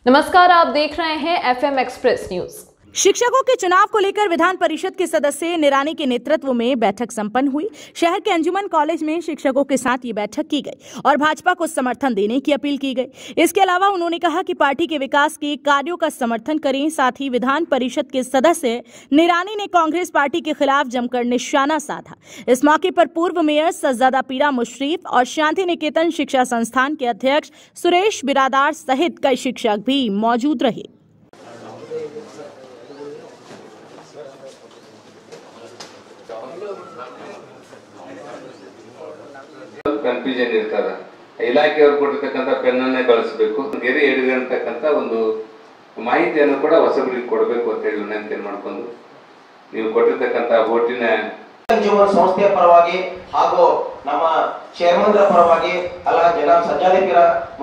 नमस्कार, आप देख रहे हैं एफएम एक्सप्रेस न्यूज। शिक्षकों के चुनाव को लेकर विधान परिषद के सदस्य निरानी के नेतृत्व में बैठक संपन्न हुई। शहर के अंजुमन कॉलेज में शिक्षकों के साथ ये बैठक की गई और भाजपा को समर्थन देने की अपील की गई। इसके अलावा उन्होंने कहा कि पार्टी के विकास के कार्यों का समर्थन करें। साथ ही विधान परिषद के सदस्य निरानी ने कांग्रेस पार्टी के खिलाफ जमकर निशाना साधा। इस मौके पर पूर्व मेयर सज्जादा पीरा मुशरीफ और शांति निकेतन शिक्षा संस्थान के अध्यक्ष सुरेश बिरादार सहित कई शिक्षक भी मौजूद रहे। ಕನ್ಫ್ಯೂಷನ್ ಇರ್ತದ, ಇಲಾಖೆಯವರು ಕೊಟ್ಟಿರ್ತಕ್ಕಂಥ ಪೆನ್ನನ್ನೇ ಬಳಸಬೇಕು, ಗೆರೆ ಹಿಡಿದಿರ್ತಕ್ಕಂಥ ಒಂದು ಮಾಹಿತಿಯನ್ನು ಕೂಡ ಹೊಸಬರಿಗೆ ಕೊಡಬೇಕು ಅಂತ ಹೇಳಿ ವಿನಂತಿ ಮಾಡ್ಕೊಂಡು ನೀವು ಕೊಟ್ಟಿರ್ತಕ್ಕಂಥ ಓಟಿನ ಅಂಜುಮನ್ ಸಂಸ್ಥೆಯ ಪರವಾಗಿ ಹಾಗೂ ನಮ್ಮ ಚೇರ್ಮನ್ ಪರವಾಗಿ ಅಲ್ಲ ಜನಾಬ್ ಸಜ್ಜಾದಿಪೀರ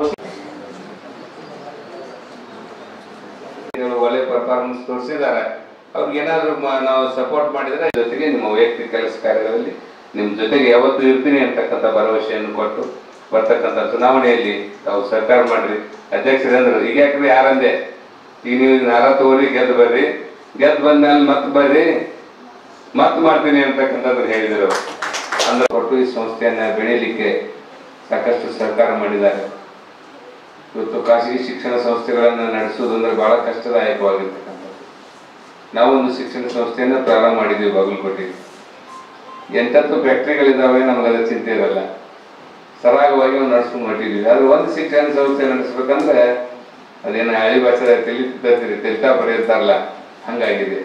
ಒಳ್ಳೆ ಪರ್ಫಾರ್ಮೆನ್ಸ್ ತೋರಿಸಿದ್ದಾರೆ. ಅವ್ರಿಗೆ ಏನಾದರೂ ನಾವು ಸಪೋರ್ಟ್ ಮಾಡಿದ್ರೆ ಜೊತೆಗೆ ನಿಮ್ಮ ವೈಯಕ್ತಿಕ ಕೆಲಸ ಕಾರ್ಯಗಳಲ್ಲಿ ನಿಮ್ಮ ಜೊತೆಗೆ ಯಾವತ್ತೂ ಇರ್ತೀನಿ ಅಂತಕ್ಕಂಥ ಭರವಸೆಯನ್ನು ಕೊಟ್ಟು ಬರ್ತಕ್ಕಂಥ ಚುನಾವಣೆಯಲ್ಲಿ ತಾವು ಸಹಕಾರ ಮಾಡ್ರಿ. ಅಧ್ಯಕ್ಷರಂದ್ರು ಈಗ ಯಾಕ್ರಿ ಯಾರಂದೆ, ಈಗ ನೀವು 40 ಗೆದ್ದು ಬರ್ರಿ, ಗೆದ್ದು ಬಂದ್ಮೇಲೆ ಮತ್ತೆ ಬರ್ರಿ, ಮತ್ತೆ ಮಾಡ್ತೀನಿ ಅಂತಕ್ಕಂಥದ್ದು ಹೇಳಿದರು. ಅಂದ್ರೆ ಕೊಟ್ಟು ಈ ಸಂಸ್ಥೆಯನ್ನ ಬೆಳೀಲಿಕ್ಕೆ ಸಾಕಷ್ಟು ಸಹಕಾರ ಮಾಡಿದ್ದಾರೆ. ಇವತ್ತು ಖಾಸಗಿ ಶಿಕ್ಷಣ ಸಂಸ್ಥೆಗಳನ್ನು ನಡೆಸುವುದಂದ್ರೆ ಬಹಳ ಕಷ್ಟದಾಯಕವಾಗಿರ್ತಕ್ಕಂಥದ್ದು. ನಾವೊಂದು ಶಿಕ್ಷಣ ಸಂಸ್ಥೆಯನ್ನು ಪ್ರಾರಂಭ ಮಾಡಿದ್ವಿ ಬಾಗಲಕೋಟೆಗೆ. ಎಂಟತ್ತು ಫ್ಯಾಕ್ಟ್ರಿಗಳಿದ್ದಾವೆ, ನಮ್ಗೆ ಅದ್ರ ಚಿಂತೆ ಇರಲ್ಲ, ಸರಾಗವಾಗಿ ನಡೆಸ್ಕೊಂಡು ಹೊಟ್ಟಿದ್ವಿ. ಆದ್ರೆ ಒಂದು ಶಿಕ್ಷಣ ಸಂಸ್ಥೆ ನಡೆಸ್ಬೇಕಂದ್ರೆ ಅದೇನು ಹಳಿ ಭಾಷೆ ತಿಳಿತಾ ಬರೆಯಿರ್ತಾರಲ್ಲ, ಹಂಗಾಗಿದೆ.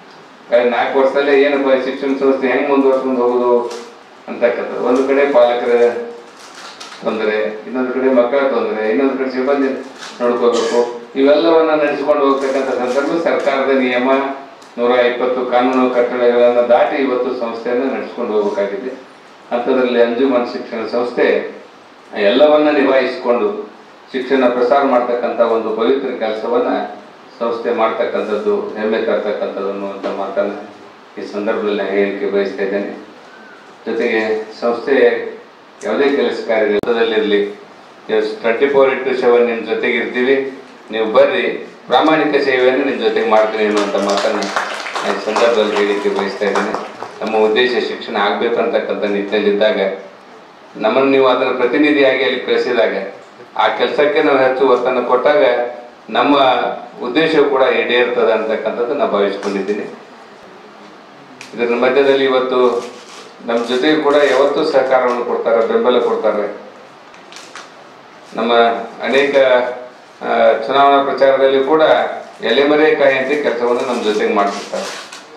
4 ವರ್ಷದಲ್ಲೇ ಏನಪ್ಪ ಶಿಕ್ಷಣ ಸಂಸ್ಥೆ ಹೆಂಗ್ ಮುಂದುವರ್ಸ್ಕೊಂಡು ಹೋಗುದು ಅಂತಕ್ಕಂಥದ್ದು. ಒಂದು ಕಡೆ ಪಾಲಕರ ತೊಂದರೆ, ಇನ್ನೊಂದು ಕಡೆ ಮಕ್ಕಳ ತೊಂದರೆ, ಇನ್ನೊಂದು ಕಡೆ ಸಿಬ್ಬಂದಿ ನೋಡ್ಕೋಬೇಕು. ಇವೆಲ್ಲವನ್ನ ನಡೆಸ್ಕೊಂಡು ಹೋಗ್ತಕ್ಕಂಥ ಸಂದರ್ಭ ಸರ್ಕಾರದ ನಿಯಮ 120 ಕಾನೂನು ಕಟ್ಟಳೆಗಳನ್ನು ದಾಟಿ ಇವತ್ತು ಸಂಸ್ಥೆಯನ್ನು ನಡೆಸ್ಕೊಂಡು ಹೋಗಬೇಕಾಗಿದೆ. ಅಂಥದ್ರಲ್ಲಿ ಅಂಜುಮನ್ ಶಿಕ್ಷಣ ಸಂಸ್ಥೆ ಎಲ್ಲವನ್ನ ನಿಭಾಯಿಸಿಕೊಂಡು ಶಿಕ್ಷಣ ಪ್ರಸಾರ ಮಾಡ್ತಕ್ಕಂಥ ಒಂದು ಪವಿತ್ರ ಕೆಲಸವನ್ನ ಸಂಸ್ಥೆ ಮಾಡ್ತಕ್ಕಂಥದ್ದು ಹೆಮ್ಮೆ ತರ್ತಕ್ಕಂಥದ್ದು ಅನ್ನುವಂಥ ಮಾತನ್ನು ಈ ಸಂದರ್ಭದಲ್ಲಿ ನಾನು ಹೇಳಿಕೆ ಬಯಸ್ತಾ ಇದ್ದೇನೆ. ಜೊತೆಗೆ ಸಂಸ್ಥೆ ಯಾವುದೇ ಕೆಲಸ ಕಾರ್ಯದಲ್ಲಿರಲಿ 24/7 ನಿಮ್ಮ ಜೊತೆಗೆ ಇರ್ತೀವಿ, ನೀವು ಬರ್ರಿ, ಪ್ರಾಮಾಣಿಕ ಸೇವೆಯನ್ನು ನಿಮ್ಮ ಜೊತೆಗೆ ಮಾಡ್ತೀನಿ ಅನ್ನುವಂಥ ಮಾತನ್ನು ಈ ಸಂದರ್ಭದಲ್ಲಿ ಹೇಳಿಕೆ ಬಯಸ್ತಾ ಇದ್ದೇನೆ. ನಮ್ಮ ಉದ್ದೇಶ ಶಿಕ್ಷಣ ಆಗ್ಬೇಕಂತಕ್ಕಂಥ ನಿಟ್ಟಿನಲ್ಲಿದ್ದಾಗ ನಮ್ಮನ್ನು ನೀವು ಅದರ ಪ್ರತಿನಿಧಿಯಾಗಿ ಅಲ್ಲಿ ಕಳಿಸಿದಾಗ ಆ ಕೆಲಸಕ್ಕೆ ನಾವು ಹೆಚ್ಚು ಒತ್ತನ್ನು ಕೊಟ್ಟಾಗ ನಮ್ಮ ಉದ್ದೇಶ ಕೂಡ ಈಡೇರ್ತದೆ ಅಂತಕ್ಕಂಥದ್ದು ನಾನು ಭಾವಿಸ್ಕೊಂಡಿದ್ದೀನಿ. ಇದರ ಮಧ್ಯದಲ್ಲಿ ಇವತ್ತು ನಮ್ಮ ಜೊತೆಗೆ ಕೂಡ ಯಾವತ್ತೂ ಸಹಕಾರವನ್ನು ಕೊಡ್ತಾರೆ, ಬೆಂಬಲ ಕೊಡ್ತಾರೆ. ನಮ್ಮ ಅನೇಕ ಚುನಾವಣಾ ಪ್ರಚಾರದಲ್ಲಿ ಕೂಡ ಎಲೆಮರೆಕಾಯಿ ಅಂತ ಕೆಲಸವನ್ನು ನಮ್ಮ ಜೊತೆಗೆ ಮಾಡ್ತಿರ್ತಾರೆ.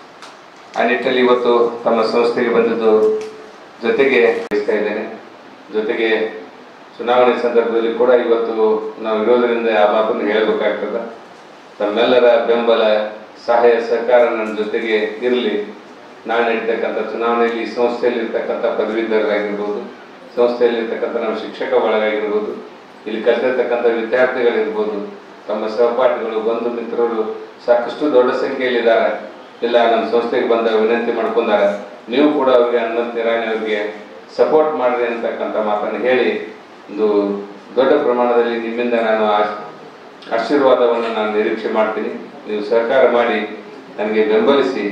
ಆ ನಿಟ್ಟಿನಲ್ಲಿ ಇವತ್ತು ತಮ್ಮ ಸಂಸ್ಥೆಗೆ ಬಂದಿದ್ದು ಜೊತೆಗೆ ಬಯಸ್ತಾ ಇದ್ದೇನೆ. ಜೊತೆಗೆ ಚುನಾವಣೆ ಸಂದರ್ಭದಲ್ಲಿ ಕೂಡ ಇವತ್ತು ನಾವು ಇರೋದರಿಂದ ಆ ಮಾತನ್ನು ಹೇಳಬೇಕಾಗ್ತದೆ. ತಮ್ಮೆಲ್ಲರ ಬೆಂಬಲ, ಸಹಾಯ, ಸಹಕಾರ ನನ್ನ ಜೊತೆಗೆ ಇರಲಿ. ನಾನು ನಡೀತಕ್ಕಂಥ ಚುನಾವಣೆಯಲ್ಲಿ ಸಂಸ್ಥೆಯಲ್ಲಿ ಇರ್ತಕ್ಕಂಥ ಪದವೀಧರರಾಗಿರ್ಬೋದು, ಸಂಸ್ಥೆಯಲ್ಲಿರ್ತಕ್ಕಂಥ ನಮ್ಮ ಶಿಕ್ಷಕ ಬಳಗಾಗಿರ್ಬೋದು, ಇಲ್ಲಿ ಕಲಿತಿರ್ತಕ್ಕಂಥ ವಿದ್ಯಾರ್ಥಿಗಳಿರ್ಬೋದು, ತಮ್ಮ ಸಹಪಾಠಿಗಳು, ಬಂಧು ಮಿತ್ರರು ಸಾಕಷ್ಟು ದೊಡ್ಡ ಸಂಖ್ಯೆಯಲ್ಲಿದ್ದಾರೆ. ಇಲ್ಲ ನಮ್ಮ ಸಂಸ್ಥೆಗೆ ಬಂದ ವಿನಂತಿ ಮಾಡ್ಕೊಂಡಾರ, ನೀವು ಕೂಡ ಅವರಿಗೆ ಹನುಮಂತ ನಿರಾಣಿ ಅವರಿಗೆ ಸಪೋರ್ಟ್ ಮಾಡ್ರಿ ಅಂತಕ್ಕಂಥ ಮಾತನ್ನು ಹೇಳಿ ಒಂದು ದೊಡ್ಡ ಪ್ರಮಾಣದಲ್ಲಿ ನಿಮ್ಮಿಂದ ನಾನು ಆಶೀರ್ವಾದವನ್ನು ನಾನು ನಿರೀಕ್ಷೆ ಮಾಡ್ತೀನಿ. ನೀವು ಸಹಕಾರ ಮಾಡಿ ನನಗೆ ಬೆಂಬಲಿಸಿ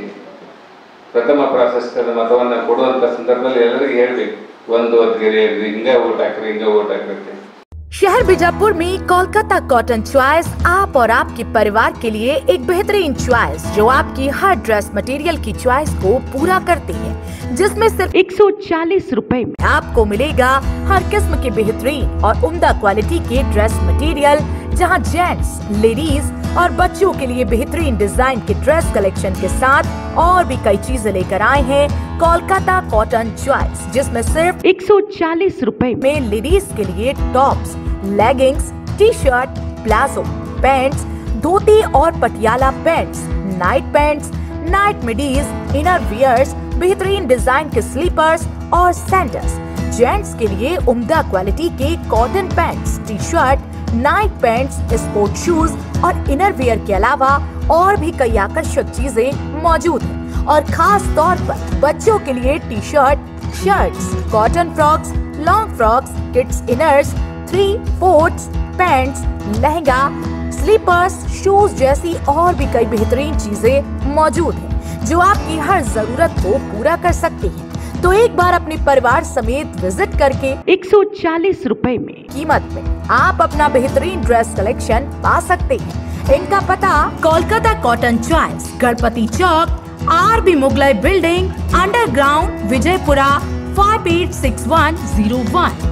ಪ್ರಥಮ ಪ್ರಾಶಸ್ತ್ಯದ ಮತವನ್ನು ಕೊಡುವಂಥ ಸಂದರ್ಭದಲ್ಲಿ ಎಲ್ಲರಿಗೂ ಹೇಳ್ಬೇಕು, ಒಂದು ಹೊತ್ತಿಗೆ ಹಿಂಗೆ ಓಟ್ ಹಾಕ್ರಿ, ಹಿಂಗೆ ಓಟ್ ಹಾಕ್ರಿ. शहर बीजापुर में कोलकाता कॉटन चॉइस आप और आपके परिवार के लिए एक बेहतरीन चॉइस जो आपकी हर ड्रेस मटेरियल की चॉइस को पूरा करती है, जिसमें सिर्फ 140 रुपए में आपको मिलेगा हर किस्म के बेहतरीन और उम्दा क्वालिटी के ड्रेस मटेरियल, जहां जेंट्स, लेडीज और बच्चों के लिए बेहतरीन डिजाइन के ड्रेस कलेक्शन के साथ और भी कई चीजें लेकर आए हैं कोलकाता कॉटन चॉइस, जिसमें सिर्फ 140 रुपए में लेडीज के लिए tops, leggings, T shirt, palazzo, pants, dhoti और Patiala pants, night pants, night midis, inner wears, बेहतरीन डिजाइन के स्लीपर्स और सैंडल्स। जेंट्स के लिए उम्दा क्वालिटी के cotton pants, T shirt, night pants, sport shoes और इनर वियर के अलावा और भी कई आकर्षक चीजें मौजूद हैं। और खास तौर पर बच्चों के लिए T shirt, shirts, cotton frocks, long frocks, kids inners, 3/4 pants, lehenga, slippers, shoes जैसी और भी कई बेहतरीन चीजें मौजूद हैं जो आपकी हर जरूरत को पूरा कर सकती हैं। तो एक बार अपने परिवार समेत विजिट करके 140 रुपए में कीमत में आप अपना बेहतरीन ड्रेस कलेक्शन पा सकते हैं। इनका पता Kolkata cotton choice, Ganpati Chowk, RB Mughlai building, underground, Vijayapura 586101।